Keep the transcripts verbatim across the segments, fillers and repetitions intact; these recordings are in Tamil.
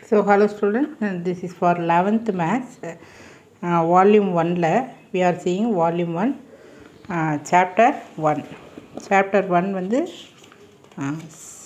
So hello students, and this is for eleventh maths, uh, volume one la we are seeing volume one, uh, chapter one. Chapter one வந்து uh,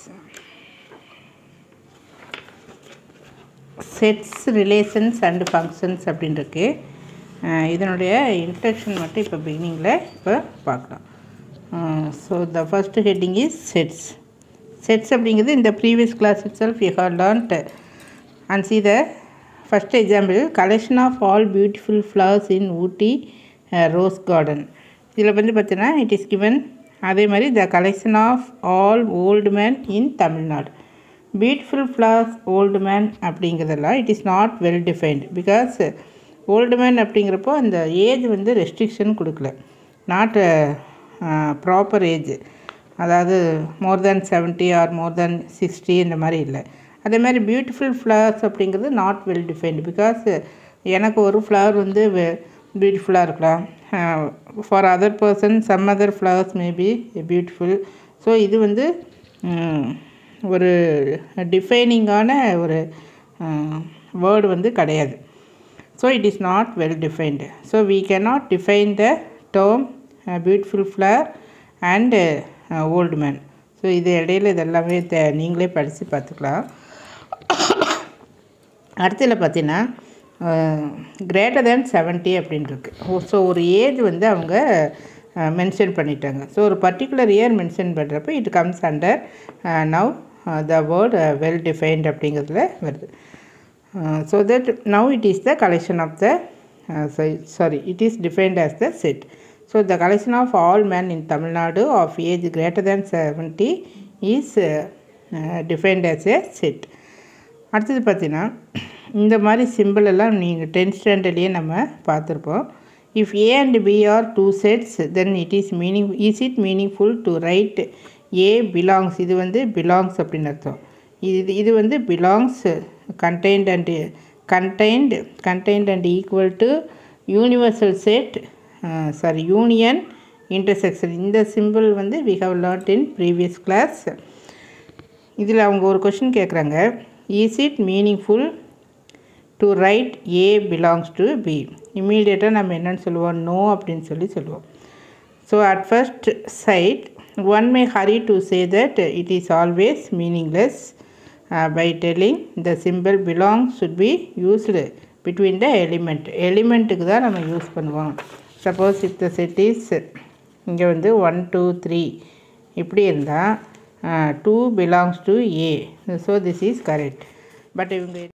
sets, relations and functions அப்படின்னு இருக்கு. இதனுடைய இன்ட்ரடக்ஷன் மட்டும் இப்போ பிகினிங்கில் இப்போ பார்க்கலாம். So the first heading is sets. Sets அப்படிங்கிறது இந்த previous class itself you have learnt. And see the first example, collection of all beautiful flowers in Ooty uh, rose garden. இதில் வந்து பார்த்தீங்கன்னா it is given அதே மாதிரி the collection of all old men in Tamil Nadu. Beautiful flowers old man அப்படிங்கிறதெல்லாம் it is not well defined because old man அப்படிங்கிறப்போ அந்த ஏஜ் வந்து ரெஸ்ட்ரிக்ஷன் கொடுக்கல, நாட் ப்ராப்பர் ஏஜ், அதாவது more than seventy or more than sixty இந்த மாதிரி இல்லை. அதே மாதிரி பியூட்டிஃபுல் ஃப்ளவர்ஸ் அப்படிங்கிறது நாட் வெல் டிஃபைன்டு பிகாஸ் எனக்கு ஒரு ஃப்ளவர் வந்து பியூட்டிஃபுல்லாக இருக்கலாம், for other person some other flowers maybe beautiful. So இது வந்து ஒரு டிஃபைனிங்கான ஒரு வேர்டு வந்து கிடையாது. So it is not well defined. So we cannot define the term beautiful flower and old man. So இது இடையில இதெல்லாமே த நீங்களே படித்து பார்த்துக்கலாம். அடுத்ததில் பார்த்தீங்கன்னா கிரேட்டர் தேன் செவன்ட்டி அப்படின்ட்டுருக்கு. ஸோ ஒரு ஏஜ் வந்து அவங்க மென்ஷன் பண்ணிட்டாங்க. ஸோ ஒரு பர்டிகுலர் இயர் மென்ஷன் பண்ணுறப்போ it comes under now the word well defined அப்படிங்கிறதுல வருது. So that now it is the collection of the sorry it is defined as the set. So the collection of all man in Tamil Nadu of age greater than seventy is defined as a set. அடுத்தது பார்த்தீங்கன்னா இந்த மாதிரி சிம்பிள் எல்லாம் நீங்கள் டென்த் ஸ்டாண்டர்ட்லேயே நம்ம பார்த்துருப்போம். If A and B are two sets then it is meaning is it meaningful to write A belongs. இது வந்து பிலாங்ஸ் அப்படின்னு அர்த்தம். இது இது வந்து belongs contained and contained contained and equal to universal set sorry union intersection. இந்த சிம்பிள் வந்து we have learnt in previous class. இதில் அவங்க ஒரு கொஷின் கேட்குறாங்க, is it meaningful to write A belongs to B. இம்மீடியட்டாக நம்ம என்னென்னு சொல்லுவோம், நோ அப்படின்னு சொல்லி சொல்லுவோம். So at first sight one may hurry to say that it is always meaningless by telling the simple belongs should be used between the element. எலிமெண்ட்டுக்கு தான் நம்ம யூஸ் பண்ணுவோம். Suppose if the set is இங்கே வந்து ஒன் டூ த்ரீ இப்படி இருந்தால் two belongs to A. So this is correct. But இவங்க